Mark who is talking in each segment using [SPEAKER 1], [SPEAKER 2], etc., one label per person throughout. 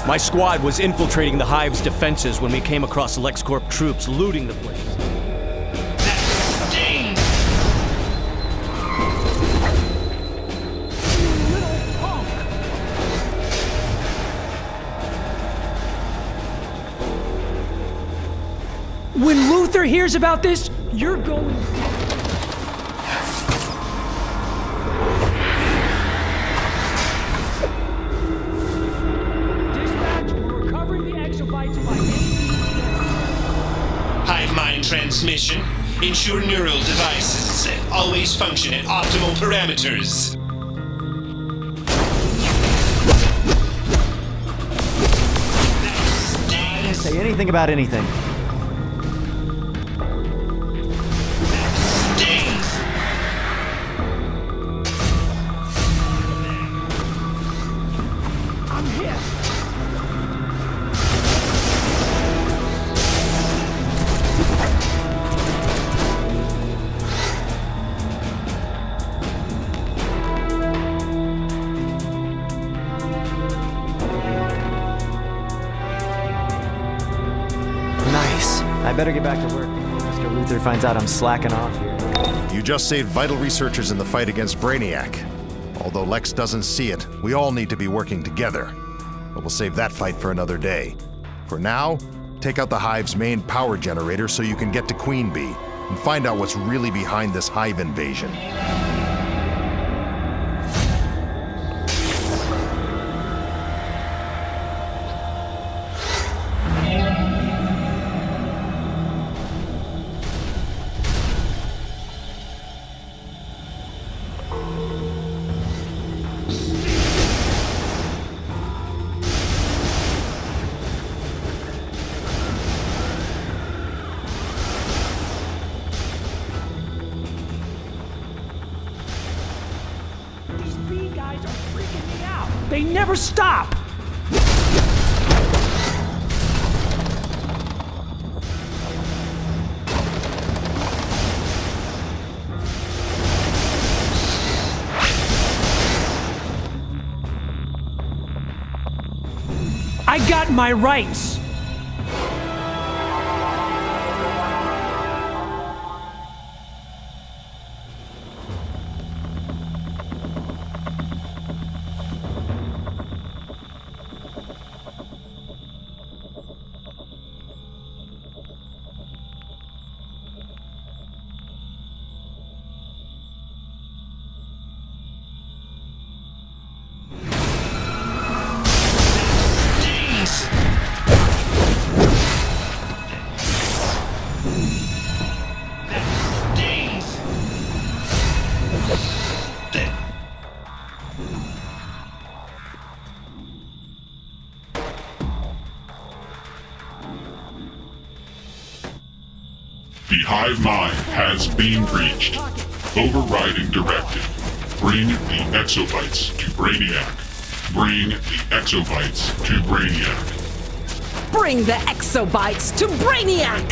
[SPEAKER 1] My squad was infiltrating the Hive's defenses when we came across LexCorp troops looting the place.
[SPEAKER 2] That stings!
[SPEAKER 3] You little punk! When Luther hears about this, you're going...
[SPEAKER 2] Hive mind transmission. Ensure neural devices always function at optimal parameters.
[SPEAKER 4] I didn't say anything about anything.
[SPEAKER 3] I'm here!
[SPEAKER 4] I better get back to work. Mr. Luther finds out I'm slacking off here.
[SPEAKER 5] You just saved vital researchers in the fight against Brainiac. Although Lex doesn't see it, we all need to be working together. But we'll save that fight for another day. For now, take out the Hive's main power generator so you can get to Queen Bee and find out what's really behind this Hive invasion.
[SPEAKER 3] They never stop! I got my rights!
[SPEAKER 6] The Hive Mind has been breached. Overriding directive. Bring the exobytes to Brainiac. Bring the exobytes to Brainiac.
[SPEAKER 7] Bring the exobytes to Brainiac!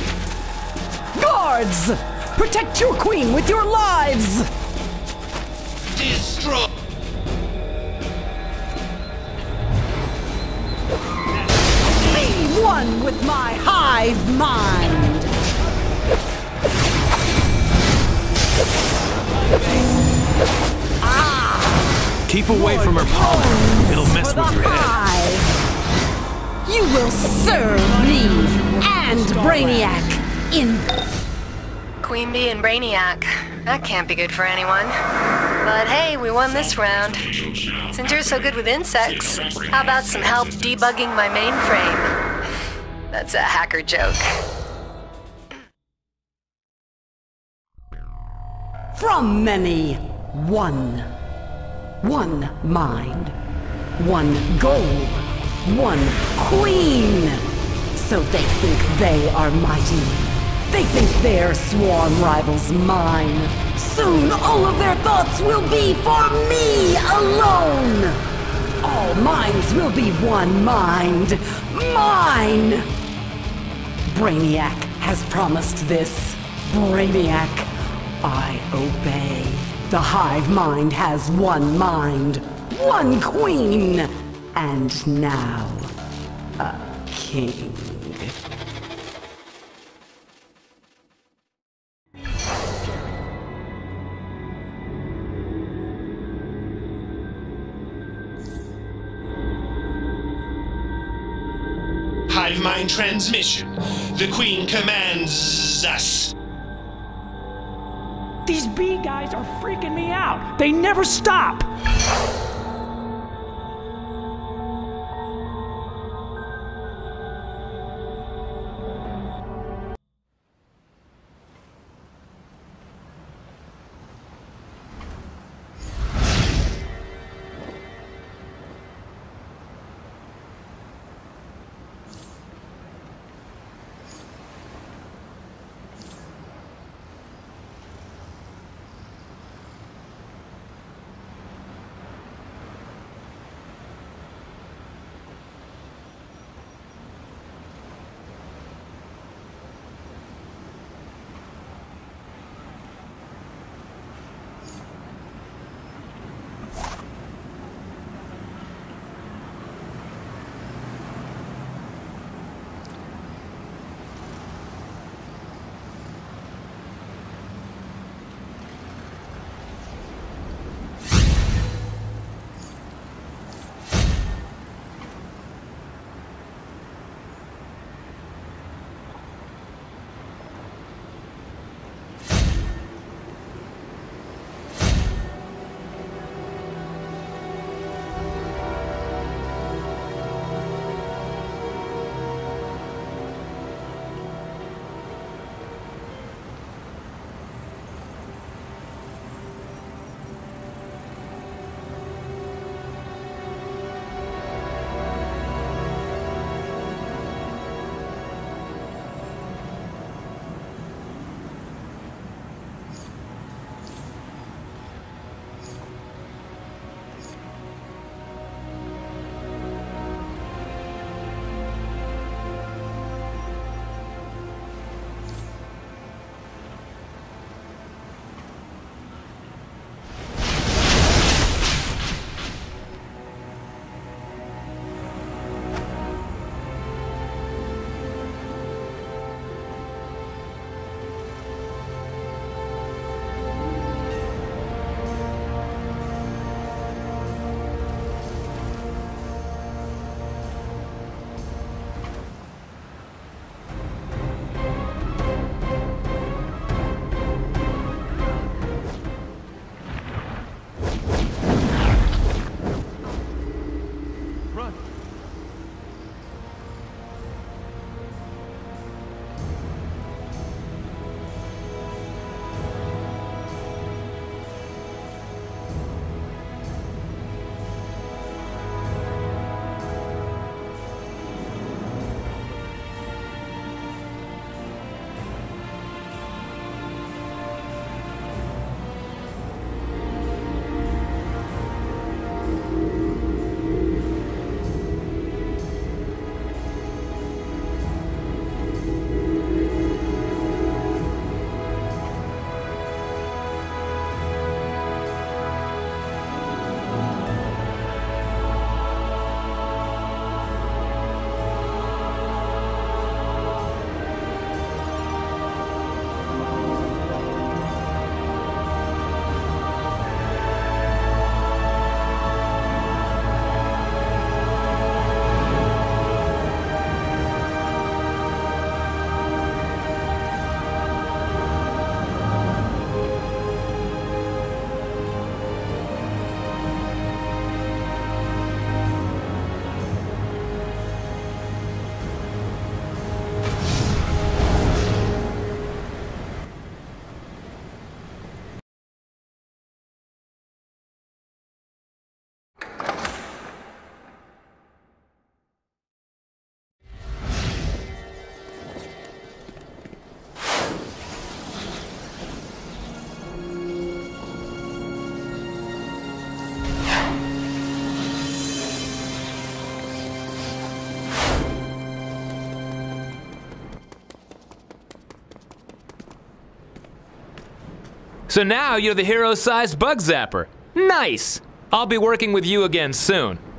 [SPEAKER 7] Guards! Protect your queen with your lives!
[SPEAKER 2] Destroy!
[SPEAKER 7] Be one with my Hive Mind!
[SPEAKER 1] Keep away from her palm. It'll mess with your head.
[SPEAKER 7] You will serve me and Brainiac in...
[SPEAKER 8] Queen Bee and Brainiac. That can't be good for anyone. But hey, we won this round. Since you're so good with insects, how about some help debugging my mainframe? That's a hacker joke.
[SPEAKER 7] From many, one. One mind. One goal. One queen. So they think they are mighty. They think their sworn rival's mine. Soon all of their thoughts will be for me alone. All minds will be one mind. Mine! Brainiac has promised this. Brainiac, I obey. The Hive Mind has one mind, one queen, and now king.
[SPEAKER 2] Hive mind transmission. The Queen commands us.
[SPEAKER 3] These bee guys are freaking me out. They never stop.
[SPEAKER 9] So now you're the hero-sized bug zapper. Nice! I'll be working with you again soon.